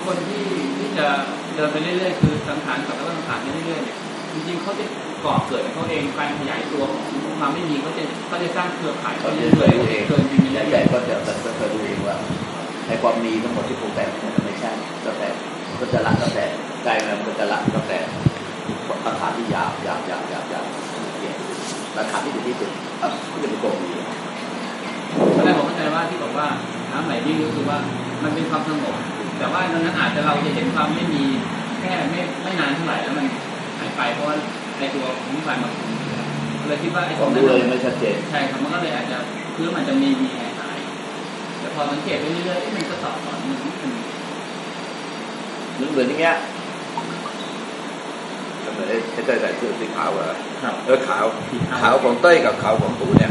คนที่จะเดินไปเรื่อยๆคือสังขารกับสังขารไปเรื่อยๆเนี่ยจริงๆเขาจะก่อเกิดเขาเองการขยายตัวของความไม่มีเขาจะสร้างเครือข่ายเขาเรื่อยๆเกินจริงๆใหญ่ก็จะดูเองว่าในความมีทั้งหมดที่ปรุงแต่งไม่ใช่ตั้งแต่ก็จะละตั้งแต่ใจมันก็จะละตั้งแต่สังขารที่ยาวสังขารที่ดีที่สุดก็เป็นตัวมีตอนแรกผมเข้าใจว่าที่บอกว่าน้ำไหลวิ่งก็คือว่ามันเป็นความสงบแต่ว่าดังนั้นอาจจะเราจะเห็นความไม่มีแค่ไม่นานเท่าไหร่แล้วมันหายไปเพราะว่าในตัวของนิพพานมาเลยคิดว่าไอ้ตรงนั้นไม่ชัดเจนใช่ครับมันก็เลยอาจจะคือมันจะมีหายแต่พอสังเกตไปเรื่อยๆมันก็ต่อมันเหมือนอย่างเงี้ยเหมือนไอ้เต้ยใส่เสื้อสีขาวอะขาวของเต้ยกับขาวของตู่เนี่ย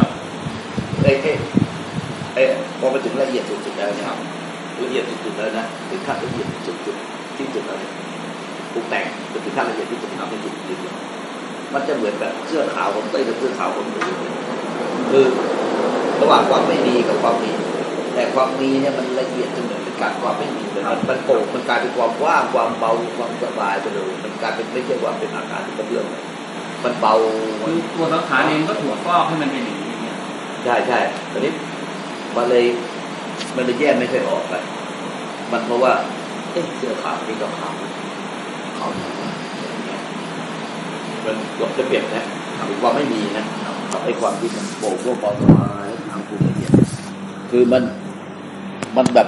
พอมาถึงละเอียดสุดๆแล้วเนี่ยละเอียดสุดๆแล้วนะถึงขั้นละเอียดสุดๆที่สุดแล้วเนี่ยปรุงแต่งจนถึงขั้นละเอียดที่สุดที่สุดมันจะเหมือนแบบเสื้อขาวของเต้ยกับเสื้อขาวของตู่คือระหว่างความไม่มีกับความมีแต่ความมีเนี่ยมันละเอียดจนเหมือนเป็นการความไม่มีเลยมันโปร่งมันกลายเป็นความว่างความเบาความสบายไปเลยมันกลายเป็นไม่ใช่ความเป็นอาการที่กระเบื้องมันเบาตัวสังขารเองก็ถูกฟอกให้มันเป็นอย่างนี้ใช่ตอนนี้มันเลยแยกไม่ค่อยออกกันมันเพราะว่าเสื้อขาวนี่ก็ขาวมันหลบจะเปลี่ยนนะหรือว่าไม่มีนะไอ้ความที่มันโปร่งโล่งเบาสบายทางภูมิละเอียดคือมันแบบ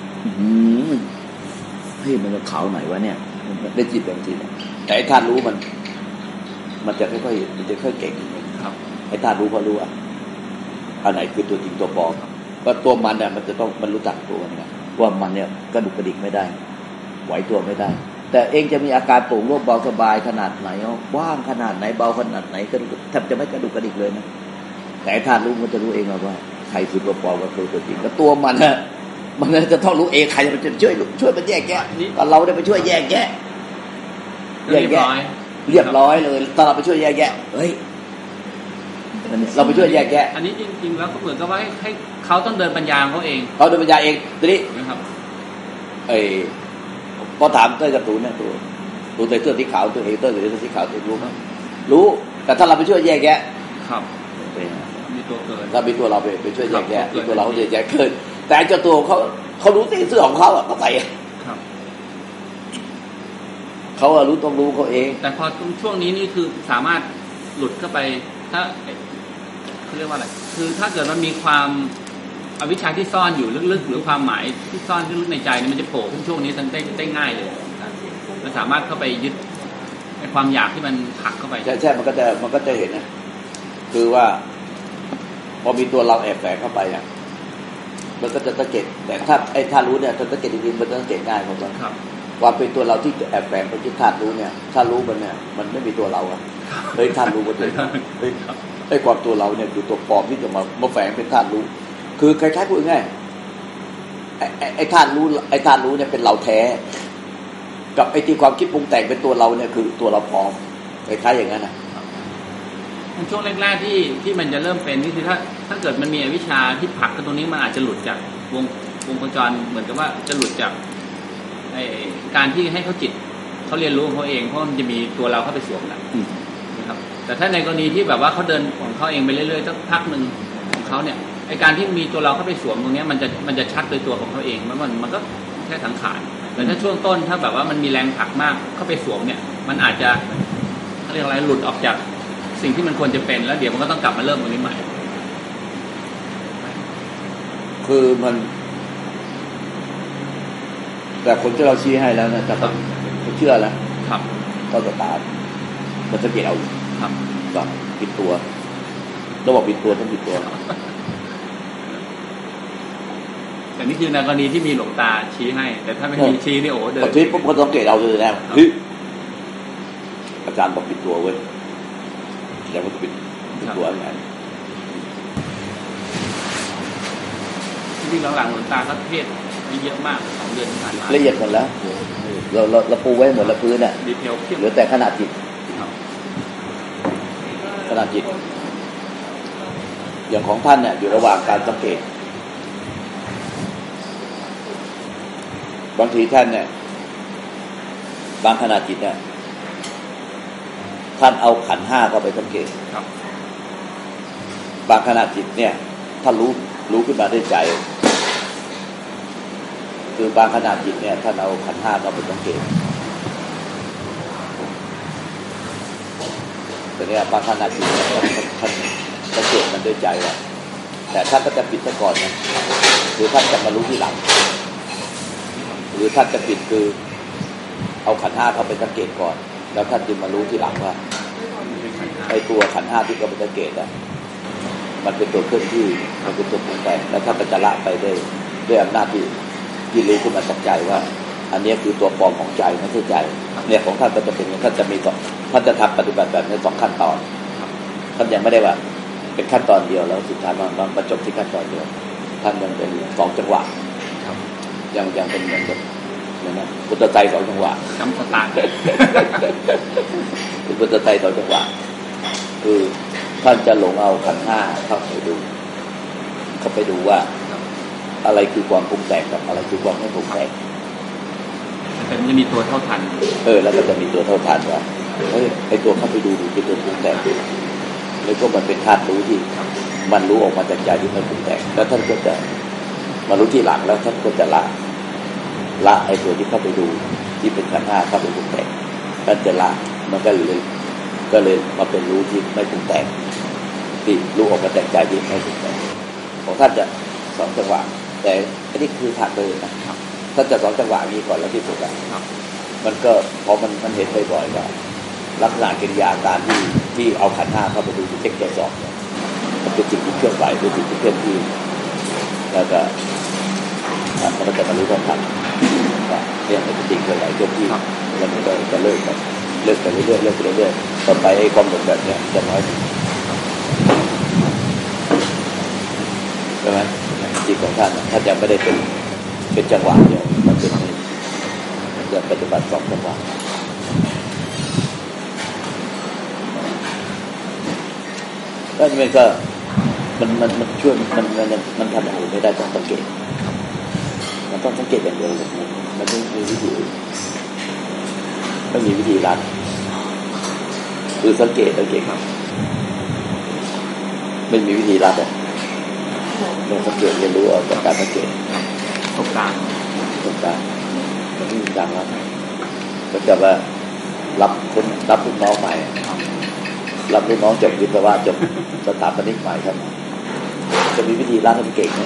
มันจะขาวไหนวะเนี่ยมันได้จิตแบบทีแต่ไอ้ธาตุรู้มันจะค่อยๆมันจะค่อยเก่งครับไอ้ธาตุรู้พอรู้อันไหนคือตัวจริงตัวปลอมก็ตัวมันเนี่ยมันจะต้องมันรู้จักตัวมันนะว่ามันเนี่ยกระดุกกระดิกไม่ได้ไหวตัวไม่ได้แต่เองจะมีอาการโปร่งโล่งเบาสบายขนาดไหนว่างขนาดไหนเบาขนาดไหนก็แทบจะไม่กระดุกกระดิกเลยนะแต่ธาตุรู้มันจะรู้เองว่าใครคือตัวปลอมกับตัวจริงก็ตัวมันนะมันจะต้องรู้เองใครจะไปช่วยมันแยกแยะเราได้ไปช่วยแยกแยะเรียบร้อยเลยตอนเราไปช่วยแยกแยะเฮ้ยเราไปช่วยแยกแยะอันนี้จริงๆแล้วก็เหมือนกับว่าให้เขาต้องเดินปัญญาเขาเองเดินปัญญาเองทีนี้นะครับพอถามเต้ยกับตูนเนี่ยตูนใส่เสื้อสีขาวตัวเองเต้ยใส่เสื้อสีขาวตัวรู้มั้ยรู้แต่ถ้าเราไปช่วยแยกแยะครับมีตัวเกินถ้ามีตัวเราไปช่วยแยกแยะตัวเราแยกแยะเกินแต่เจ้าตัวเขารู้เสื้อของเขาอ่ะเขาใส่ครับเขาต้องรู้เขาเองแต่พอช่วงนี้นี่คือสามารถหลุดเข้าไปถ้าเขาเรียกว่าอะไรคือถ้าเกิดมันมีความอวิชชาที่ซ่อนอยู่ลึกๆหรือความหมายที่ซ่อนลึกในใจนี่มันจะโผล่ขึ้นช่วงนี้ได้ง่ายเลยมันสามารถเข้าไปยึดในความอยากที่มันผลักเข้าไปใช่มันก็จะเห็นนะคือว่าพอมีตัวเราแอบแฝงเข้าไปอ่ะมันก็จะสังเกตแต่ถ้ารู้เนี่ยสังเกตจริงๆมันสังเกตง่ายหมดเลยความเป็นตัวเราที่แอบแฝงไปที่ธาตุรู้เนี่ยถ้ารู้มันเนี่ยมันไม่มีตัวเราอ่ะธาตุรู้มันเลยไอ้ความตัวเราเนี่ยคือตัวปลอมที่จะมาแฝงเป็นธาตุรู้คือคล้ายๆพูดง่ายไอ้ธาตุรู้เนี่ยเป็นเราแท้กับไอ้ที่ความคิดปรุงแต่งเป็นตัวเราเนี่ยคือตัวเราปลอมคล้ายๆอย่างนั้นนะช่วงแรกๆที่มันจะเริ่มเป็นนี่คือถ้าเกิดมันมีอวิชชาที่ผลักกันตรงนี้มันอาจจะหลุดจากวงโคจรเหมือนกับว่าจะหลุดจากการที่ให้เขาจิตเขาเรียนรู้ของเขาเองเพราะมันจะมีตัวเราเข้าไปสวมนะครับแต่ถ้าในกรณีที่แบบว่าเขาเดินของเขาเองไปเรื่อยๆสักพักนึงของเขาเนี่ยไอ้การที่มีตัวเราเข้าไปสวมตรงนี้มันจะชัดโดยตัวของเขาเองมันก็แค่สังขารแต่ถ้าช่วงต้นถ้าแบบว่ามันมีแรงผลักมากเข้าไปสวมเนี่ยมันอาจจะเรียกอะไรหลุดออกจากสิ่งที่มันควรจะเป็นแล้วเดี๋ยวมันก็ต้องกลับมาเริ่มตรงนี้ใหม่คือมันแต่คนที่เราชี้ให้แล้วนะจะต้องเชื่อแล้วครับก็จะตามมันจะเกี่ยวครับก็ปิดตัวต้องบอกปิดตัวต้องปิดตัวแต่นี่คือในกรณีที่มีหลวงตาชี้ให้แต่ถ้าไม่มีชี้นี่โอ้เดินชี้ปุ๊บก็ต้องเกตเราเลยแล้วอาจารย์บอกปิดตัวเว้ยแล้วก็ปิดตัวอะไรที่หลังๆหลวงตาก็เทศเยอะมาก2 เดือนที่ผ่านมาละเอียดหมดแล้วเราปูไว้หมดแล้วพื้นอ่ะเหลือแต่ขนาดจิตอย่างของท่านเนี่ยอยู่ระหว่างการสังเกตบางทีท่านเนี่ยบางขณะจิตเนี่ยท่านเอาขันธ์ห้าเข้าไปสังเกตบางขณะจิตเนี่ยท่านรู้ขึ้นมาด้วยใจคือบางขณะจิตเนี่ยท่านเอาขันธ์ห้าเข้าไปสังเกตแต่เนี่ยบางขณะจิตเนี่ยท่านสังเกตมันด้วยใจว่าแต่ท่านก็จะปิดซะก่อนนะหรือท่านจะมารู้ที่หลังหรือท่านจะปิดคือเอาขันธ์ห้าเข้าไปสังเกตก่อนแล้วท่านจึงมารู้ที่หลังว่าไอ้ตัวขันธ์ห้าที่เข้าไปสังเกตอ่ะมันเป็นตัวเคลื่อนที่มันเป็นตัวปรุงแต่งแล้วท่านก็จะละไปด้วยอำนาจที่รู้ขึ้นมาจากใจว่าอันนี้คือตัวปลอมของใจไม่ใช่ใจเนี่ยของท่านก็จะเป็นท่านจะมีท่านจะทำปฏิบัติแบบนี้2ขั้นตอนท่านยังไม่ได้ว่าเป็นขั้นตอนเดียวแล้วสุดท้ายมันมาจบที่ขั้นตอนเดียวท่านยังเป็น2จังหวะยังเป็นเหมือนกับนะพุทธไตร2จังหวะจำสตาร์พุทธไตร2จังหวะคือท่านจะหลงเอาขันธ์ห้าเข้าไปดูว่าอะไรคือความปรุงแต่งกับอะไรคือความไม่ปรุงแต่งแต่มันจะมีตัวเท่าทันแล้วก็จะมีตัวเท่าทันว่าไอ้ตัวเข้าไปดูเป็นตัวปรุงแต่งแล้วก็มันเป็นธาตุรู้ที่มันรู้ออกมาจากใจที่มันปรุงแต่งแล้วท่านก็จะมารู้ที่หลังแล้วท่านก็จะละไอ้ตัวที่เข้าไปดูที่เป็นขันธ์ห้าเข้าไปปรุงแต่งท่านจะละมันก็เลยมาเป็นรู้ที่ไม่ปรุงแต่งที่รู้ออกมาจากใจที่ไม่ปรุงแต่งของท่านจะ2จังหวะแต่อันนี้คือถัดเลยนะท่านจะ2จังหวะนี้ก่อนแล้วที่สุดมันก็พอมันเห็นบ่อยๆก็ลักษณะกิริยาการที่เอาขันธ์ห้าเข้าไปดูที่เช็คตรวจสอบมันเป็นสิ่งที่เคลื่อนไหวเป็นสิ่งที่เคลื่อนที่แล้วก็มันก็จะมารู้ทันเนี่ยมันเป็นสิ่งเคลื่อนไหวเคลื่อนที่แล้วมันก็จะเลิกไปเรื่อยๆต่อไปไอ้ความหลงแบบเนี้ยจะน้อยใช่ไหมจิตของท่านยังไม่ได้เป็นจังหวะเดียวมันจะปฏิบัติ2จังหวะแล้วมันก็มันช่วยมันทำอย่างอื่นไม่ได้ต้องสังเกตมันต้องสังเกตอย่างเดียวมันไม่มีวิธีไม่มีวิธีรัดคือสังเกตครับไม่มีวิธีรัดอ่ะต้องสังเกตเรียนรู้เอาจากการสังเกตตกกลางมันไม่มีการรัดก็จะว่ารับลูกน้องใหม่รับลูกน้องจบวิศวะจบสถาปนิกใหม่ครับจะมีวิธีรัดให้เก่งไหม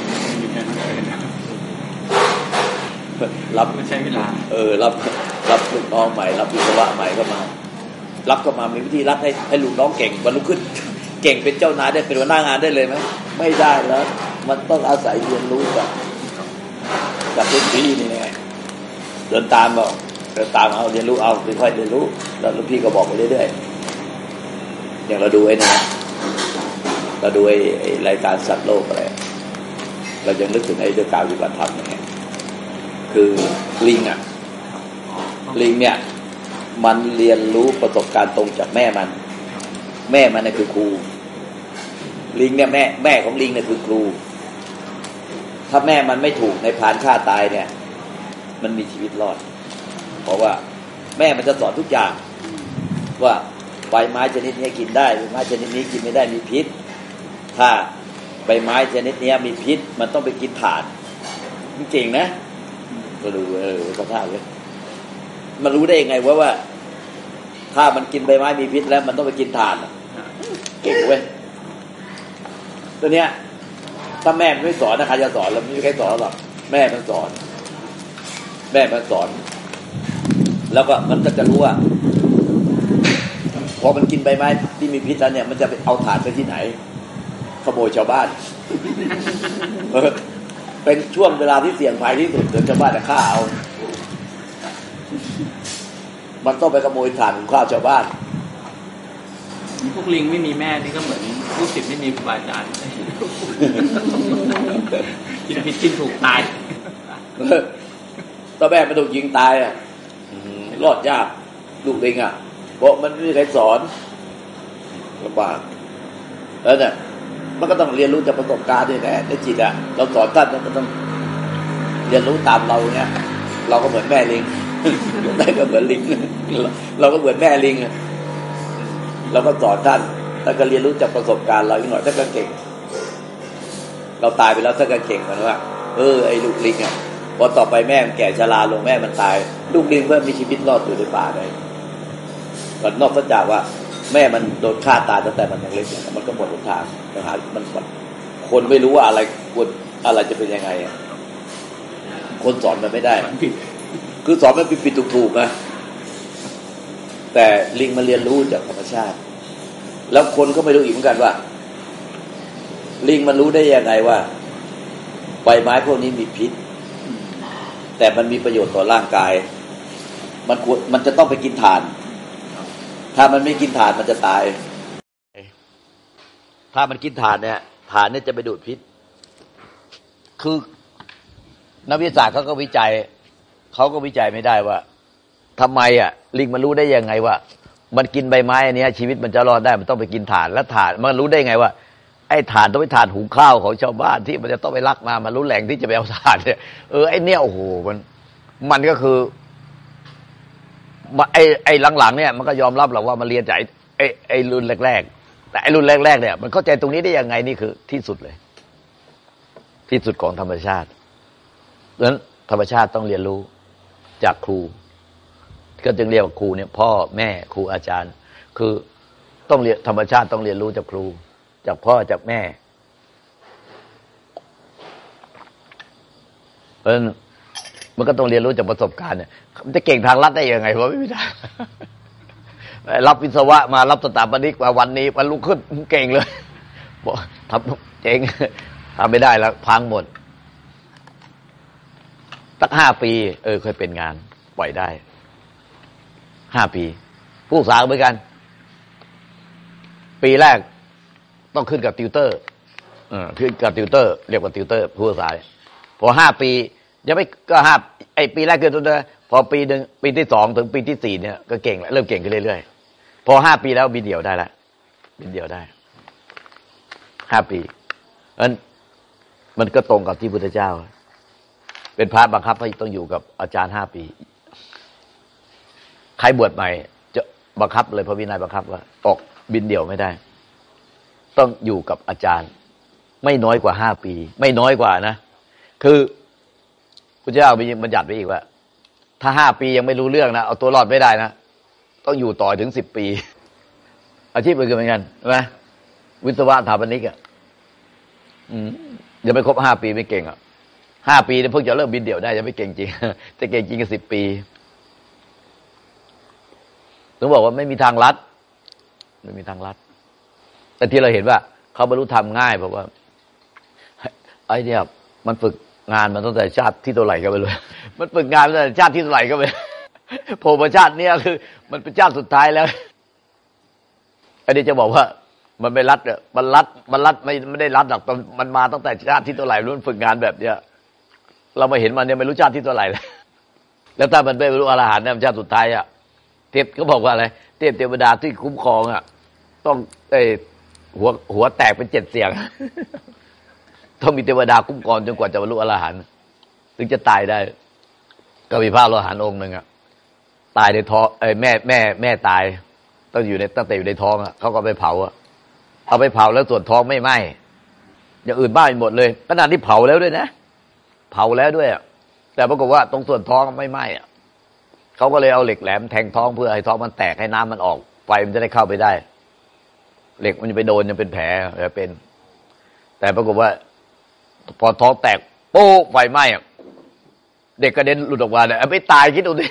รับไม่ใช่เวลารับลูกน้องใหม่รับวิศวะใหม่ก็มารับก็มามีวิธีรัดให้ลูกน้องเก่งบรรลุขึ้นเก่งเป็นเจ้านายได้เป็นหัวหน้างานได้เลยไหมไม่ได้แล้วมันต้องอาศัยเรียนรู้กับรุ่นพี่นี่ไงเดินตามเอาเรียนรู้เอาค่อยๆเรียนรู้แล้วรุ่นพี่ก็บอกไปเรื่อยๆอย่างเราดูไอ้นี่เราดูไอ้รายการสัตว์โลกอะไรเรายังนึกถึงไอ้เรื่องการปฏิบัติธรรมอย่างเงี้ยคือลิงเนี่ยมันเรียนรู้ประสบการณ์ตรงจากแม่มันเนี่ยคือครูลิงเนี่ยแม่ของลิงเนี่ยคือครูถ้าแม่มันไม่ถูกในพรานฆ่าตายเนี่ยมันมีชีวิตรอดเพราะว่าแม่มันจะสอนทุกอย่างว่าใบไม้ชนิดนี้กินได้ใบไม้ชนิดนี้กินไม่ได้มีพิษถ้าใบไม้ชนิดนี้มีพิษมันต้องไปกินถ่านมันเก่งนะก็ดูสภาพเลยมันรู้ได้ยังไงว่าถ้ามันกินใบไม้มีพิษแล้วมันต้องไปกินถ่านเก่งเว้ยตัวเนี้ยถ้าแม่ไม่สอนนะใครจะสอนแล้วไม่มีใครสอนหรอกแม่มันสอนแล้วก็มันก็จะรู้ว่าพอมันกินใบไม้ที่มีพิษแล้วเนี่ยมันจะไปเอาถ่านไปที่ไหนขโมยชาวบ้านเป็นช่วงเวลาที่เสี่ยงภัยที่สุดเดี๋ยวชาวบ้านจะฆ่าเอามันต้องไปขโมยถ่านของข้าวชาวบ้านพวกลิงไม่มีแม่นี่ก็เหมือนผู้ศิษย์ไม่มีครูบาอาจารย์กินผิดกินถูกตายตาแม่มันถูกยิงตายรอดยากลูกลิงเพราะมันไม่มีใครสอนลำบากแล้วเนี่ยมันก็ต้องเรียนรู้จากประสบการณ์ด้วยแหละในจิตเราสอนท่านมันก็ต้องเรียนรู้ตามเราเนี่ยคเราก็เหมือนแม่ลิงได้ก็เหมือนลิงเราก็เหมือนแม่ลิงเราก็สอนท่านก็เรียนรู้จากประสบการณ์เราอีกหน่อยท่านก็เก่งเราตายไปแล้วท่านก็เก่งกันว่าไอ้ลูกลิงอ่ะพอต่อไปแม่มันแก่ชราลงแม่มันตายลูกลิงเพิ่มมีชีวิตรอดอยู่ในป่าได้ก่อนนอกจากว่าแม่มันโดนฆ่าตายตั้งแต่มันยังเล็กมันก็หมดหนทางปัญหามันคนไม่รู้ว่าอะไรควรอะไรจะเป็นยังไงคนสอนมันไม่ได้คือสอนมันผิดๆถูกๆนะแต่ลิงมันเรียนรู้จากธรรมชาติแล้วคนก็ไม่รู้อีกเหมือนกันว่าลิงมันรู้ได้ยังไงว่าใบไม้พวกนี้มีพิษแต่มันมีประโยชน์ต่อร่างกายมันจะต้องไปกินถ่านถ้ามันไม่กินถ่านมันจะตายถ้ามันกินถ่านเนี่ยถ่านเนี่ยจะไปดูดพิษคือนักวิทยาศาสตร์เขาก็วิจัยไม่ได้ว่าทำไมลิงมันรู้ได้ยังไงว่ามันกินใบไม้อันนี้ชีวิตมันจะรอดได้มันต้องไปกินถ่านแล้วถ่านมันรู้ได้ไงว่าไอ้ถ่านต้องไปถ่านหุงข้าวของชาวบ้านที่มันจะต้องไปลักมารู้แหล่งที่จะไปเอาถ่านเนี่ยไอ้เนี่ยโอ้โหมันก็คือไอ้หลังๆเนี่ยมันก็ยอมรับหรอกว่ามันเรียนจากไอ้รุ่นแรกๆแต่ไอ้รุ่นแรกๆเนี่ยมันเข้าใจตรงนี้ได้ยังไงนี่คือที่สุดเลยที่สุดของธรรมชาติดังนั้นธรรมชาติต้องเรียนรู้จากครูก็จึงเรียกว่าครูเนี่ยพ่อแม่ครูอาจารย์คือต้องเรียนธรรมชาติต้องเรียนรู้จากครูจากพ่อจากแม่เพราะฉะนั้นมันก็ต้องเรียนรู้จากประสบการณ์เนี่ยมันจะเก่งทางลัดได้ยังไงวะไม่ได้รับวิศวะมารับสถาปนิกมาวันนี้วันรุ่งขึ้นเก่งเลยบอกทำเจ๋งทำไม่ได้แล้วพังหมดสัก5 ปีเคยเป็นงานปล่อยได้5 ปีผู้ศึกษาเหมือนกันปีแรกต้องขึ้นกับติวเตอร์ขึ้นกับติวเตอร์เรียกว่าติวเตอร์ผู้ศึกษาพอ5 ปียังไม่ก็5ไอ้ปีแรกคือตัวพอปีนึงปีที่2ถึงปีที่4เนี่ยก็เก่งแล้วเริ่มเก่งขึ้นเรื่อยๆพอ5 ปีแล้วบินเดี่ยวได้แล้วบินเดี่ยวได้5 ปีนั้นมันก็ตรงกับที่พุทธเจ้าเป็นพระบังคับให้ต้องอยู่กับอาจารย์5 ปีใครบวชใหม่จะบังคับเลยพระวินัยบังคับว่าออกบินเดี่ยวไม่ได้ต้องอยู่กับอาจารย์ไม่น้อยกว่า5 ปีไม่น้อยกว่านะคือพระเจ้ามีบัญญัติไว้อีกว่าถ้า5 ปียังไม่รู้เรื่องนะเอาตัวรอดไม่ได้นะต้องอยู่ต่อถึง10 ปีอาชีพอื่นก็เหมือนกันใช่ไหมวิศวะสถาปนิกยังไม่ครบ5 ปีไม่เก่ง5 ปีเนี่ยเพิ่งจะเริ่มบินเดี่ยวได้ยังไม่เก่งจริงจะเก่งจริงก็10 ปีต้องบอกว่าไม่มีทางลัดไม่มีทางลัดแต่ที่เราเห็นว่าเขาบรรลุธรรมง่ายเพราะว่าไอ้เนี่ยมันฝึกงานมันตั้งแต่ชาติที่เท่าไหร่ก็ไม่รู้มันฝึกงานตั้งแต่ชาติที่เท่าไหร่ก็ไม่โผล่มาชาติเนี้ยคือมันเป็นชาติสุดท้ายแล้วอันนี้จะบอกว่ามันไม่รัดมันรัดไม่ได้รัดหรอกมันมาตั้งแต่ชาติที่เท่าไหร่มันฝึกงานแบบเนี้ยเรามาเห็นมันเนี่ยไม่รู้ชาติที่เท่าไหร่แล้วถ้ามันไม่รู้อรหันต์เนี่ยชาติสุดท้ายเทพเขาบอกว่าอะไรเทวดาที่คุ้มครองต้องหัวแตกเป็น7 เสียงต้องมีเทวดาคุ้มครองจนกว่าจะบรรลุอรหันต์ถึงจะตายได้ก็มีพระอรหันต์องค์หนึ่งตายในท้องแม่ตายต้องอยู่ในตั้งแต่อยู่ในท้องเขาก็ไปเผาเอาไปเผาแล้วส่วนท้องไม่ไหม้อย่างอื่นบ้าไปหมดเลยขนาดที่เผาแล้วด้วยนะเผาแล้วด้วยแต่ปรากฏว่าตรงส่วนท้องไม่ไหม้เขาก็เลยเอาเหล็กแหลมแทงท้องเพื่อให้ท้องมันแตกให้น้ำมันออกไฟมันจะได้เข้าไปได้เหล็กมันจะไปโดนยังเป็นแผลเป็นแต่ปรากฏว่าพอท้องแตกโป๊ะไฟไหม้เด็กกระเด็นหลุดออกมาเนี่ยไม่ตายคิดดูดิ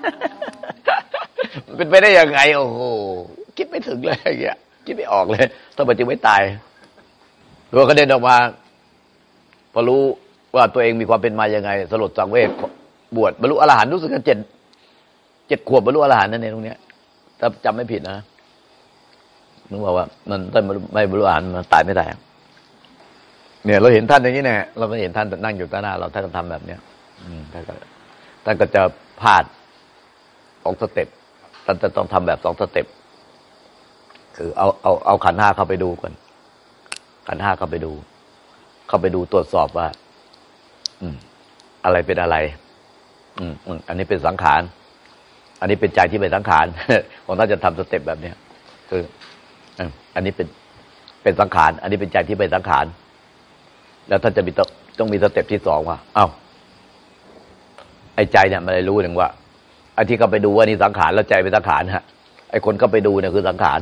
มันเป็นไปได้ยังไงโอ้โหคิดไม่ถึงเลยอย่างเงี้ยคิดไม่ออกเลยทำไมจึงไม่ตายตัวกระเด็นออกมาพอรู้ว่าตัวเองมีความเป็นมายังไงสลดสังเวชบวชบรรลุอรหันต์รู้สึกกัน7 ขวบบรรลุอรหันต์นั่นเองตรงเนี้ยถ้าจำไม่ผิดนะนึกว่ามันต้องไม่บรรลุอรหันต์มันตายไม่ได้เนี่ยเราเห็นท่านอย่างนี้เนี่ยเราไม่เห็นท่านนั่งอยู่ต่อหน้าเราท่านก็ทำแบบเนี้ยท่านก็จะพลาด2 สเต็ปท่านจะต้องทำแบบ2 สเต็ปคือเอาขันธ์ 5เข้าไปดูก่อนขันธ์ 5เข้าไปดูตรวจสอบว่าอะไรเป็นอะไรอันนี้เป็นสังขารอันนี้เป็นใจที่เป็นสังขาร ของท่านจะทำสเต็ปแบบเนี้ยคืออันนี้เป็นสังขารอันนี้เป็นใจที่เป็นสังขารแล้วท่านจะต้องมีสเต็ปที่สองว่าอ้าวไอ้ใจเนี่ยมันเลยรู้หนึ่งว่าไอ้ที่เขาไปดูว่านี่สังขารแล้วใจเป็นสังขารฮะไอ้คนเข้าไปดูเนี่ยคือสังขาร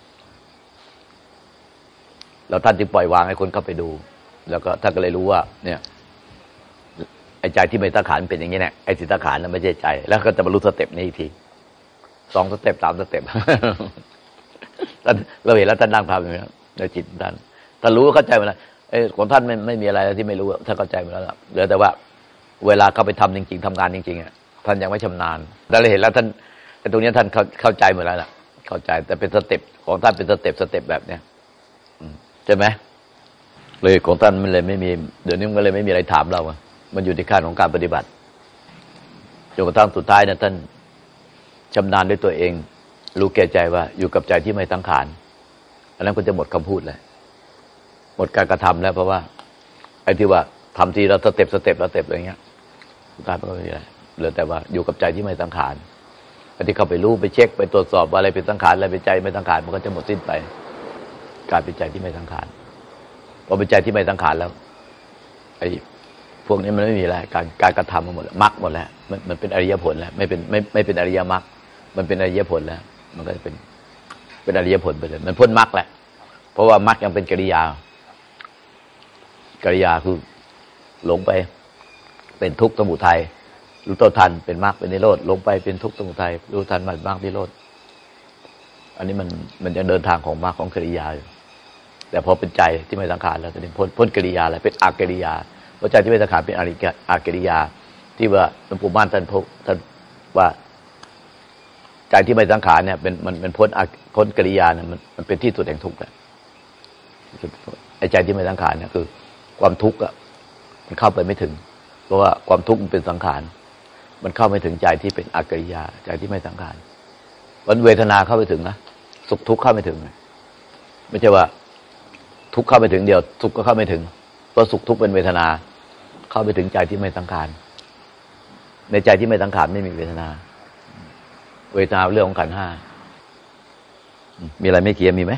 แล้วท่านจึงปล่อยวางให้คนเข้าไปดูแล้วก็ท่านก็เลยรู้ว่าเนี่ยไอ้ใจที่ไม่สังขารเป็นอย่างนี้แหละไอ้สิสังขารนั้นไม่ใช่ใจแล้วก็จะบรรลุสเต็ปนี้อีกที2 สเต็ป 3 สเต็ป ท่านเราเห็นแล้วท่านนั่งทำอย่างนี้ในจิตท่านรู้เข้าใจหมดแล้วของท่านไม่มีอะไรที่ไม่รู้ท่านเข้าใจหมดแล้วเหลือแต่ว่าเวลาเข้าไปทำจริงๆทำงานจริงๆท่านยังไม่ชำนาญแต่เราเห็นแล้วท่านตรงนี้ท่านเข้าใจหมดแล้วล่ะเข้าใจแต่เป็นสเต็ปของท่านเป็นสเต็ปแบบเนี้ยใช่ไหมเลยของท่านมันเลยไม่มีเดี๋ยวนี้มันเลยไม่มีอะไรถามเราอะมันอยู่ที่ขั้นของการปฏิบัติจนกระทั่งสุดท้ายเนี่ยท่านชำนาญด้วยตัวเองรู้แก่ใจว่าอยู่กับใจที่ไม่สังขารอันนั้นก็จะหมดคำพูดเลยหมดการกระทำแล้วเพราะว่าไอ้ที่ว่าทำทีเราสเต็ปอะไรเงี้ยสุดท้ายมันก็ไม่มีอะไรเหลือแต่ว่าอยู่กับใจที่ไม่สังขารไอ้ที่เข้าไปรู้ไปเช็คไปตรวจสอบว่าอะไรเป็นสังขารอะไรเป็นใจไม่สังขารมันก็จะหมดสิ้นไปกลายเป็นใจที่ไม่สังขารพอเป็นใจที่ไม่สังขารแล้วไอ้พวกนี้มันไม่มีอะไรการกระทำมันหมดแล้วมรรคหมดแล้วมันเป็นอริยผลแล้วไม่เป็นอริยมรรคมันเป็นอริยผลแล้วมันก็จะเป็นอริยผลไปเลยมันพ้นมรรคแหละเพราะว่ามรรคยังเป็นกิริยาคือหลงไปเป็นทุกข์สมุทัยรู้ตัวทันเป็นมรรคเป็นนิโรธหลงไปเป็นทุกข์สมุทัยรู้ทันมันมรรคนิโรธอันนี้มันจะเดินทางของมรรคของกิริยาอยู่แต่พอเป็นใจที่ไม่สังขารแล้วจะเป็นพ้นกิริยาแล้วเป็นอกิริยาเพราะใจที่ไม่สังขารเป็นอกิริยาที่ว่าหลวงปู่มั่นท่านว่าใจที่ไม่สังขารเนี่ยเป็นมันพ้นกิริยาเนี่ยมันเป็นที่สุดแห่งทุกข์แหละไอ้ใจที่ไม่สังขารเนี่ยคือความทุกข์อ่ะมันเข้าไปไม่ถึงเพราะว่าความทุกข์มันเป็นสังขารมันเข้าไม่ถึงใจที่เป็นอกิริยาใจที่ไม่สังขารวันเวทนาเข้าไปถึงนะสุขทุกข์เข้าไม่ถึงไม่ใช่ว่าทุกข์เข้าไปถึงเดียวทุกข์ก็เข้าไม่ถึงเพราะสุขทุกข์เป็นเวทนาเข้าไปถึงใจที่ไม่สังขารในใจที่ไม่สังขารไม่มีเวทนาเรื่องของขันธ์ 5มีอะไรไม่เคลียร์มีไหม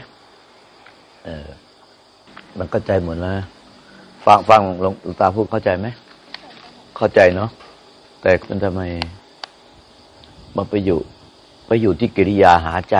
มันเข้าใจหมดแล้วฟังหลวงตาพูดเข้าใจไหมเข้าใจเนาะแต่มันทำไมมันไปอยู่ที่กิริยาหาใจ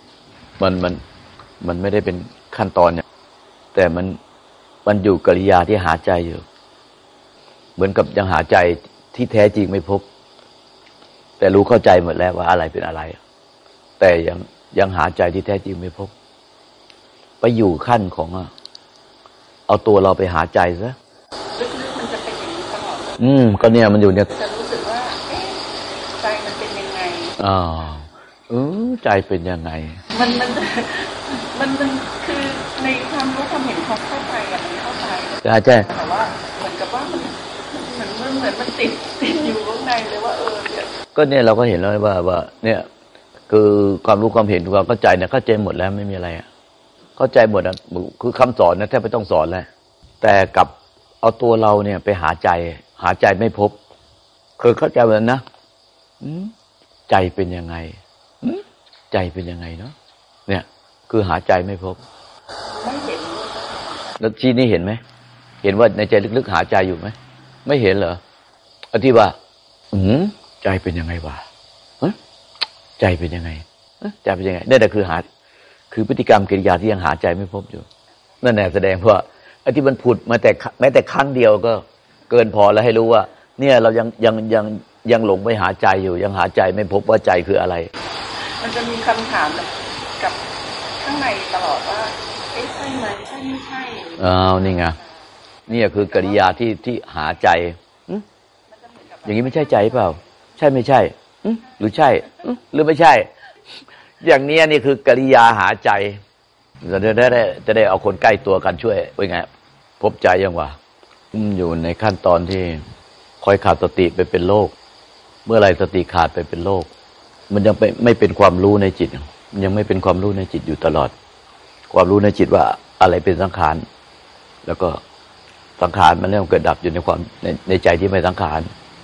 มันไม่ได้เป็นขั้นตอนเนี่ยแต่มันอยู่กิริยาที่หาใจอยู่เหมือนกับยังหาใจที่แท้จริงไม่พบแต่รู้เข้าใจหมดแล้วว่าอะไรเป็นอะไรแต่ยังหาใจที่แท้จริงไม่พบไปอยู่ขั้นของเอาตัวเราไปหาใจซะลึกๆมันจะเป็นอย่างนี้ตลอดก็เนี่ยมันอยู่เนี่ยจะรู้สึกว่าใจมันเป็นยังไงใจเป็นยังไงมันคือในความรู้ความเห็นของเข้าใจมันเข้าใจใช่แต่ว่าเหมือนกับว่ามันติดอยู่ข้างในเลยว่าเนี่ยก็เนี่ยเราก็เห็นแล้วว่าเนี่ยคือความรู้ความเห็นความเข้าใจเนี่ยเข้าใจหมดแล้วไม่มีอะไรเข้าใจหมดนะคือคำสอนนะแทบไม่ต้องสอนแล้วแต่กับเอาตัวเราเนี่ยไปหาใจไม่พบคือเข้าใจเหมือนนะใจเป็นยังไงใจเป็นยังไงเนาะเนี่ยคือหาใจไม่พบไม่เห็นแล้วทีนี้เห็นไหมเห็นว่าในใจลึกๆหาใจอยู่ไหมไม่เห็นเหรออธิว่าใจเป็นยังไงวะใจเป็นยังไงใจเป็นยังไงนี่แหละคือพฤติกรรมกิริยาที่ยังหาใจไม่พบอยู่นั่นแหละแสดงว่าไอ้ที่มันผุดมาแต่แม้แต่ครั้งเดียวก็เกินพอแล้วให้รู้ว่าเนี่ยเรายังหลงไปหาใจอยู่ยังหาใจไม่พบว่าใจคืออะไรมันจะมีคำถามกับข้างในตลอดว่าใช่ไหมใช่ไม่ใช่นี่ไงนี่คือกิริยาที่หาใจอย่างนี้ไม่ใช่ใจเปล่าใช่ไม่ใช่หรือใช่หรือไม่ใช่อย่างนี้นี่คือกิริยาหาใจจะได้เอาคนใกล้ตัวกันช่วยเป็นไงพบใจยังวะอยู่ในขั้นตอนที่คอยขาดสติไปเป็นโรคเมื่อไรสติขาดไปเป็นโรคมันยังไม่เป็นความรู้ในจิตยังไม่เป็นความรู้ในจิตอยู่ตลอดความรู้ในจิตว่าอะไรเป็นสังขารแล้วก็สังขารมันเริ่มเกิดดับอยู่ในความในใจที่ไม่สังขาร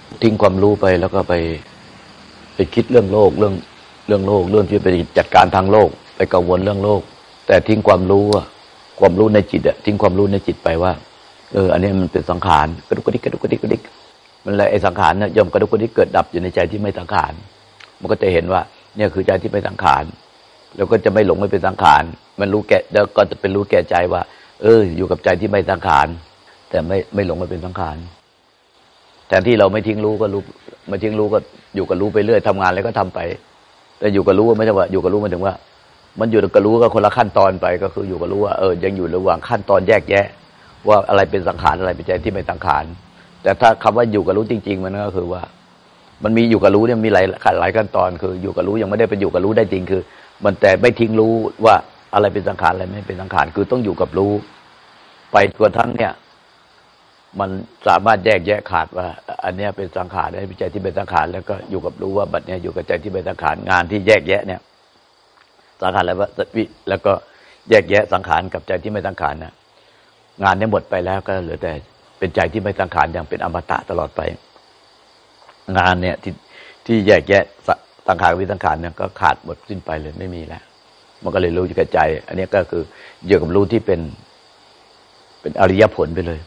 ทิ้งความรู้ไปแล้วก็ไปคิดเรื่องโลกเรื่องโลกเรื่องที่ไปจัดการทางโลกไปกังวลเรื่องโลกแต่ทิ้งความรู้ความรู้ในจิตทิ้งความรู้ในจิตไปว่าอันนี้มันเป็นสังขารกระดุกกระดิกกระดุกกระดิกกระดิกมันเลยไอ้สังขารเนี่ยย่อมกระดุกกระดิกเกิดดับอยู่ในใจที่ไม่สังขารมันก็จะเห็นว่าเนี่ยคือใจที่ไม่สังขารแล้วก็จะไม่หลงไม่เป็นสังขารมันรู้แก่แล้วก็จะเป็นรู้แก่ใจว่าอยู่กับใจที่ไม่สังขารแต่ไม่หลงไม่เป็นสังขารแทนที่เราไม่ทิ้งรู้ก็รู้ไม่ทิ้งรู้ก็อยู่กับรู้ไปเรื่อยทำงานอะไรก็ทำไปแต่อยู่กับรู้ไม่ใช่ว่าอยู่กับรู้หมายถึงว่ามันอยู่กับรู้ก็คนละขั้นตอนไปก็คืออยู่กับรู้ว่ายังอยู่ระหว่างขั้นตอนแยกแยะว่าอะไรเป็นสังขารอะไรเป็นใจที่ไม่สังขารแต่ถ้าคำว่าอยู่กับรู้จริงๆมันก็คือว่ามันมีอยู่กับรู้เนี่ยมีหลายขั้นตอนคืออยู่กับรู้ยังไม่ได้เป็นอยู่กับรู้ได้จริงคือมันแต่ไม่ทิ้งรู้ว่าอะไรเป็นสังขารอะไรไม่เป็นสังขารคือต้องอยู่กับรู้ไปจนทั้งเนี่ยมันสามารถแยกแยะขาดว่าอันนี้เป็นสังขารได้เป็นใจที่เป็นสังขารแล้วก็อยู่กับรู้ว่าบัดเนี้ยอยู่กับใจที่เป็นสังขารงานที่แยกแยะเนี่ยสังขารแล้วก็แยกแยะสังขารกับใจที่ไม่สังขารนะงานนี้หมดไปแล้วก็เหลือแต่เป็นใจที่ไม่สังขารอย่างเป็นอมตะตลอดไปงานเนี่ยที่แยกแยะสังขารกับวิสังขารเนี่ยก็ขาดหมดสิ้นไปเลยไม่มีแล้วมันก็เลยรู้อยู่กับใจอันนี้ก็คืออยู่กับรู้ที่เป็นอริยผลไปเลย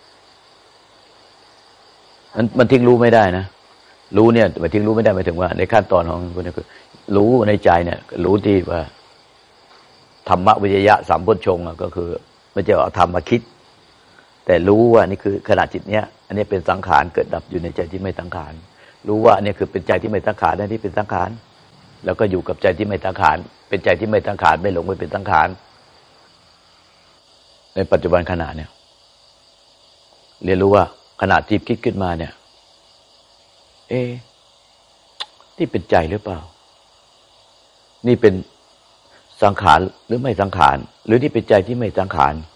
มันทิ้งรู้ไม่ได้นะรู้เนี่ยมันทิ้งรู้ไม่ได้หมายถึงว่าในขั้นตอนของมันคือรู้ในใจเนี่ยรู้ที่ว่าธรรมวิจยะสัมโพชฌงค์ก็คือไม่ใช่เอาธรรมมาคิดแต่รู้ว่านี่คือขณะจิตเนี้ยอันนี้เป็นสังขารเกิดดับอยู่ในใจที่ไม่สังขารรู้ว่าเนี่ยคือเป็นใจที่ไม่สังขารนั่นที่เป็นสังขารแล้วก็อยู่กับใจที่ไม่สังขารเป็นใจที่ไม่สังขารไม่หลงไม่เป็นสังขารในปัจจุบันขณะเนี่ยเรียนรู้ว่าขณะที่คิดขึ้นมาเนี่ยนี่เป็นใจหรือเปล่านี่เป็นสังขารหรือไม่สังขารหรือนี่เป็นใจที่ไม่สังขาร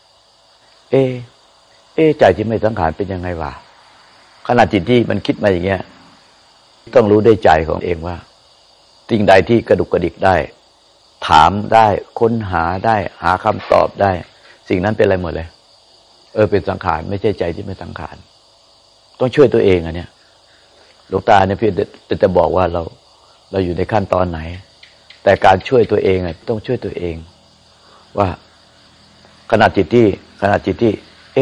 ใจที่ไม่สังขารเป็นยังไงวะขณะจิตที่มันคิดมาอย่างเงี้ยต้องรู้ได้ใจของเองว่าสิ่งใดที่กระดุกกระดิกได้ถามได้ค้นหาได้หาคำตอบได้สิ่งนั้นเป็นอะไรหมดเลยเป็นสังขารไม่ใช่ใจที่ไม่สังขารต้องช่วยตัวเองเนี่ยหลวงตาเนี่ยพี่จะบอกว่าเราอยู่ในขั้นตอนไหนแต่การช่วยตัวเองต้องช่วยตัวเองว่าขณะจิตที่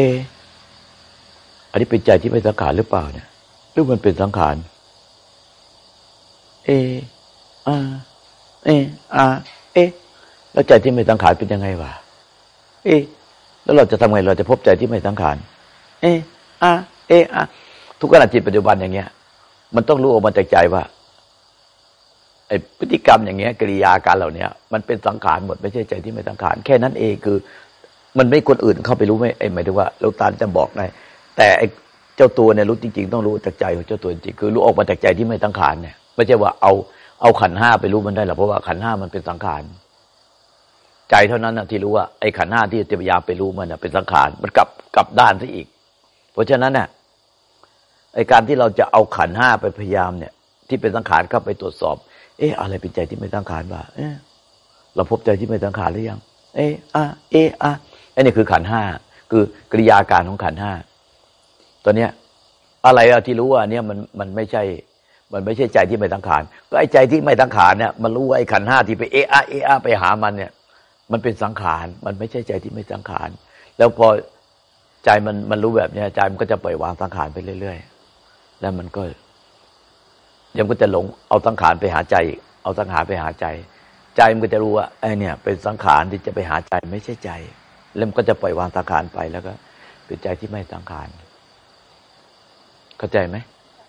อันนี้เป็นใจที่ไม่สังขารหรือเปล่าเนี่ยหรือมันเป็นสังขารแล้วใจที่ไม่สังขารเป็นยังไงวะแล้วเราจะทำไงเราจะพบใจที่ไม่สังขารทุกขณะจิตปัจจุบันอย่างเงี้ยมันต้องรู้ออกมาจากใจว่าไอ้พฤติกรรมอย่างเงี้ยกิริยาการเหล่านี้มันเป็นสังขารหมดไม่ใช่ใจที่ไม่สังขารแค่นั้นเองคือมันไม่คนอื่นเข้าไปรู้ไม่หมายถึงว่าหลวงตาจะบอกได้แต่ไอ้เจ้าตัวเนี่ยรู้จริงๆต้องรู้จากใจของเจ้าตัวจริงคือรู้ออกมาจากใจที่ไม่สังขารเนี่ยไม่ใช่ว่าเอาขันธ์ห้าไปรู้มันได้หรอกเพราะว่าขันธ์ห้ามันเป็นสังขารใจเท่านั้นนะที่รู้ว่าไอ้ขันธ์ห้าที่จะพยายามไปรู้มันเป็นสังขารมันกลับด้านซะอีกเพราะฉะนั้นเนี่ยไอ้การที่เราจะเอาขันธ์ห้าไปพยายามเนี่ยที่เป็นสังขารเข้าไปตรวจสอบอะไรเป็นใจที่ไม่สังขารบ้างเราพบใจที่ไม่สังขารหรือยังอันนี้คือขันธ์ห้าคือกริยาการของขันธ์ห้าตอนเนี้ยอะไรที่รู้ว่าเนี่ยมันไม่ใช่ใจที่ไม่สังขารก็ไอ้ใจที่ไม่สังขารเนี่ยมันรู้ว่าไอ้ขันธ์ห้าที่ไปไปหามันเนี่ยมันเป็นสังขารมันไม่ใช่ใจที่ไม่สังขารแล้วพอใจมันรู้แบบนี้ใจมันก็จะปล่อยวางสังขารไปเรื่อยๆแล้วมันก็ยังก็จะหลงเอาสังขารไปหาใจเอาสังขารไปหาใจใจมันก็จะรู้ว่าไอ้เนี่ยเป็นสังขารที่จะไปหาใจไม่ใช่ใจแล้วมันก็จะปล่อยวางสังขารไปแล้วก็เป็นใจที่ไม่สังขารเข้าใจไหม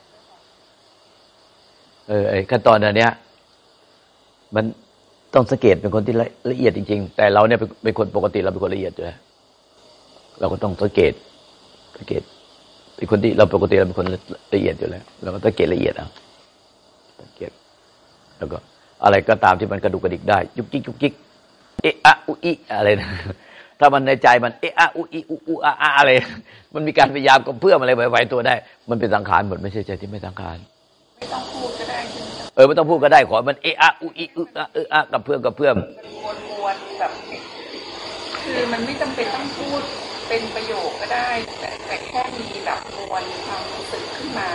ไอ้ขั้นตอนอันเนี้ยมันต้องสังเกตเป็นคนที่ละเอียดจริงๆแต่เราเนี่ยเป็นคนปกติเราเป็นคนละเอียดอยู่แล้วเราก็ต้องสังเกตเป็นคนที่เราปกติเราเป็นคนละเอียดอยู่แล้วเราก็สังเกตละเอียดสังเกตแล้วก็อะไรก็ตามที่มันกระดุกกระดิกได้ยุกยิกยุกยิกอุอิอะไรนะถ้ามันในใจมันอุอิอุอะไรมันมีการพยายามกับเพื่อมอะไรไหวๆตัวได้มันเป็นสังขารหมดไม่ใช่ใจที่ไม่สังขารไม่ต้องพูดก็ได้ไม่ต้องพูดก็ได้ขอมันอุอิกับเพื่อมมวนแบบคือมันไม่จำเป็นต้องพูดเป็นประโยคก็ได้แต่แค่มีแบบมวลความรู้สึกขึ้นมา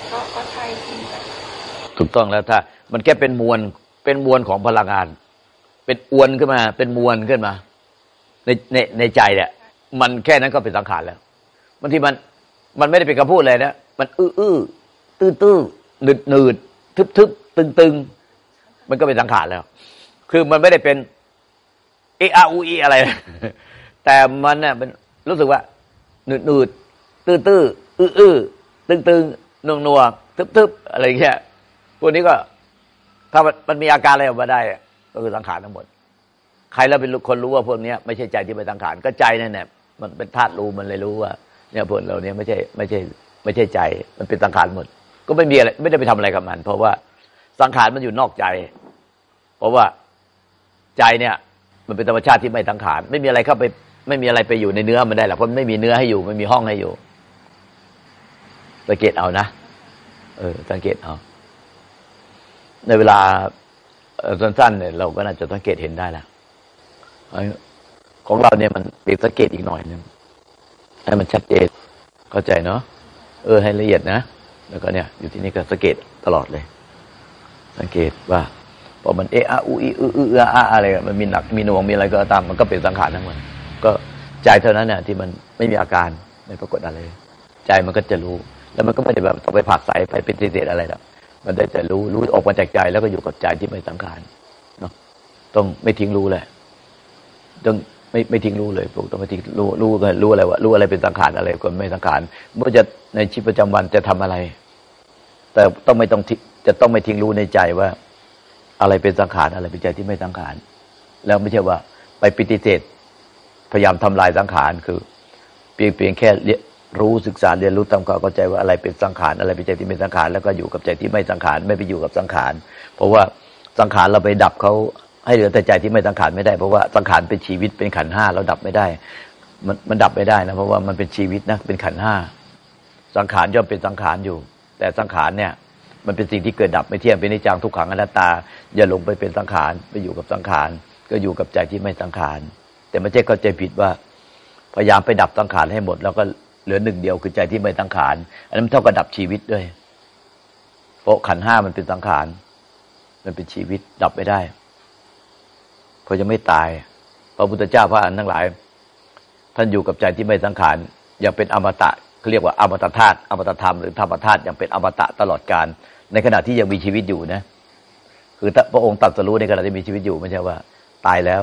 ก็ใช่จริงแต่ถูกต้องแล้วถ้ามันแค่เป็นมวลของพลังงานเป็นอวนขึ้นมาเป็นมวลขึ้นมาในใจเนี่ยมันแค่นั้นก็เป็นสังขารแล้วบางทีมันไม่ได้เป็นคำพูดเลยนะมันตื้อหนืดทึบตึงมันก็เป็นสังขารแล้วคือมันไม่ได้เป็นอูอะไรแต่มันเนี่ยเป็นรู้สึกว่าหนืดตื้อตึงนัวทึบอะไรเงี้ยพวกนี้ก็ถ้ามันมีอาการอะไรออกมาได้ก็คือสังขารทั้งหมดใครแล้วเป็นคนรู้ว่าพวกนี้ไม่ใช่ใจที่เป็นสังขารก็ใจนั่นแหละมันเป็นธาตุรู้มันเลยรู้ว่าเนี่ยพวกเราเนี่ยไม่ใช่ใจมันเป็นสังขารหมดก็ไม่มีอะไรไม่ได้ไปทำอะไรกับมันเพราะว่าสังขารมันอยู่นอกใจเพราะว่าใจเนี่ยมันเป็นธรรมชาติที่ไม่สังขารไม่มีอะไรเข้าไปไม่มีอะไรไปอยู่ในเนื้อมันได้หรอกเพราะไม่มีเนื้อให้อยู่ไม่มีห้องให้อยู่สังเกตเอานะสังเกตเอาในเวลาสั้นๆเนี่ยเราก็น่าจะสังเกตเห็นได้แล้วของเราเนี่ยมันเป็นสังเกตอีกหน่อยนึงให้มันชัดเจนเข้าใจเนาะให้ละเอียดนะแล้วก็เนี่ยอยู่ที่นี่ก็สังเกตตลอดเลยสังเกตว่าพอมันอะไรมันมีหนักมีหน่วงมีอะไรก็ตามมันก็เป็นสังขารทั้งหมดก็ใจเท่านั้นเนี่ยที่มันไม่มีอาการไม่ปรากฏอะไรใจมันก็จะรู้แล้วมันก็ไม่ได้แบบต้องไปผักใสไปเป็นเศษอะไรหรอกมันได้แต่รู้ออกมาจากใจแล้วก็อยู่กับใจที่ไม่สังขารเนาะต้องไม่ทิ้งรู้เลยต้องไม่ทิ้งรู้เลยพวกต้องไม่ทิ้งรู้กันรู้อะไรวะรู้อะไรเป็นสังขารอะไรก็ไม่สังขารเมื่อจะในชีวิตประจำวันจะทำอะไรแต่ต้องไม่ทิ้งรู้ในใจว่าอะไรเป็นสังขารอะไรเป็นใจที่ไม่สังขารแล้วไม่ใช่ว่าไปปฏิเสธพยายามทำลายสังขารคือเพียงแค่รู้ศึกษาเรียนรู้ทำความเข้าใจว่าอะไรเป็นสังขารอะไรเป็นใจที่ไม่สังขารแล้วก็อยู่กับใจที่ไม่สังขารไม่ไปอยู่กับสังขารเพราะว่าสังขารเราไปดับเขาให้เหลือแต่ใจที่ไม่สังขารไม่ได้เพราะว่าสังขารเป็นชีวิตเป็นขันธ์ห้าเราดับไม่ได้มันดับไม่ได้นะเพราะว่ามันเป็นชีวิตนะเป็นขันธ์ห้าสังขารย่อมเป็นสังขารอยู่แต่สังขารเนี่ยมันเป็นสิ่งที่เกิดดับไม่เที่ยงเป็นอนิจจังทุกขังอนัตตาอย่าหลงไปเป็นสังขารไปอยู่กับสังขารก็อยู่กับใจที่ไม่สังขารแต่ไม่ใช่เข้าใจผิดว่าพยายามไปดับสังขารให้หมดแล้วก็เหลือหนึ่งเดียวคือใจที่ไม่สังขารอันนั้นเท่ากับดับชีวิตด้วยเพราะขันธ์ห้ามันเป็นสังขารมันเป็นชีวิตดับไม่ได้เพราะจะไม่ตายพระพุทธเจ้าพระอรหันต์ทั้งหลายท่านอยู่กับใจที่ไม่สังขารอย่างเป็นอมตะเขาเรียกว่าอมตะธาตุอมตะธรรมหรือธรรมธาตุอย่างเป็นอมตะตลอดกาลในขณะที่ยังมีชีวิตอยู่นะคือพระองค์ตรัสรู้ในขณะที่มีชีวิตอยู่ไม่ใช่ว่าตายแล้ว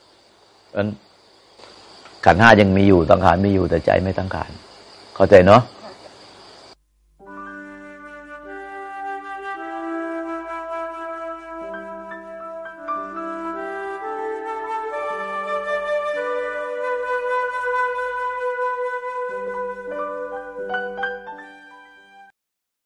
ขันธ์ห้ายังมีอยู่สังขารมีอยู่แต่ใจไม่สังขารเข้าใจเนาะ